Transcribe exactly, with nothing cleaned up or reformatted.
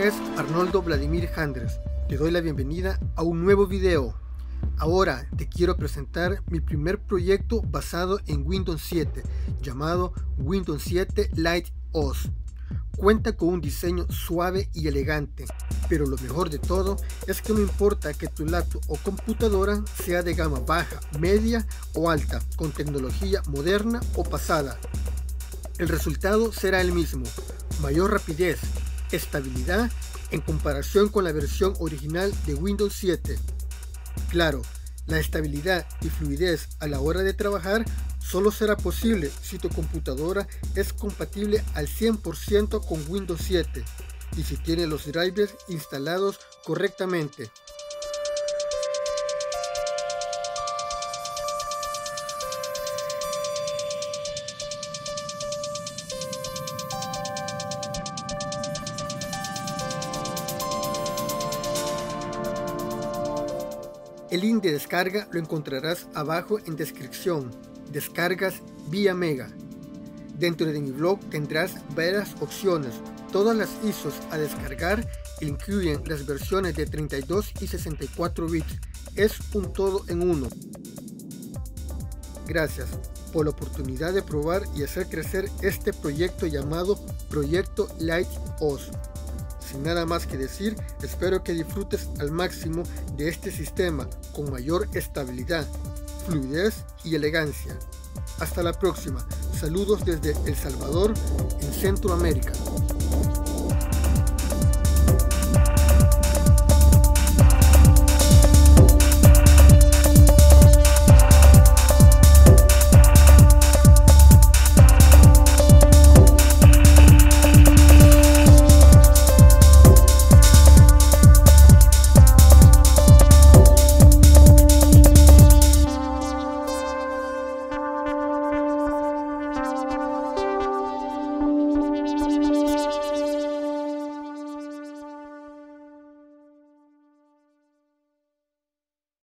nombre es Arnoldo Vladimir Jandres. Te doy la bienvenida a un nuevo video. Ahora te quiero presentar mi primer proyecto basado en Windows siete, llamado Windows siete Lite O S. Cuenta con un diseño suave y elegante, pero lo mejor de todo es que no importa que tu laptop o computadora sea de gama baja, media o alta, con tecnología moderna o pasada. El resultado será el mismo: mayor rapidez, estabilidad en comparación con la versión original de Windows siete. Claro, la estabilidad y fluidez a la hora de trabajar solo será posible si tu computadora es compatible al cien por ciento con Windows siete y si tiene los drivers instalados correctamente. El link de descarga lo encontrarás abajo en descripción. Descargas vía Mega. Dentro de mi blog tendrás varias opciones. Todas las I S Os a descargar incluyen las versiones de treinta y dos y sesenta y cuatro bits. Es un todo en uno. Gracias por la oportunidad de probar y hacer crecer este proyecto llamado Proyecto Lite O S. Sin nada más que decir, espero que disfrutes al máximo de este sistema con mayor estabilidad, fluidez y elegancia. Hasta la próxima. Saludos desde El Salvador, en Centroamérica.